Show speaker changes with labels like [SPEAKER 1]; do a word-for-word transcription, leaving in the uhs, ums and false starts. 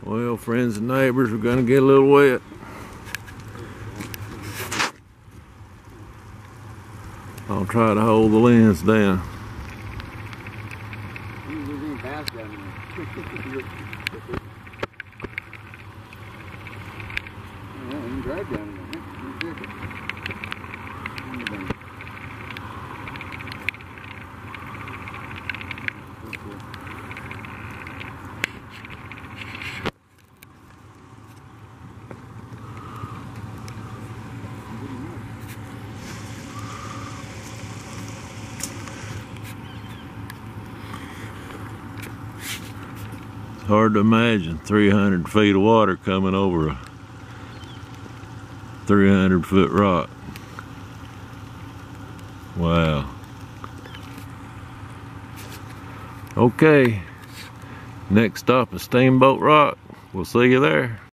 [SPEAKER 1] Well, friends and neighbors, we're gonna get a little wet. I'll try to hold the lens down. Hard to imagine three hundred feet of water coming over a three hundred foot rock. Wow. Okay, next stop is Steamboat Rock. We'll see you there.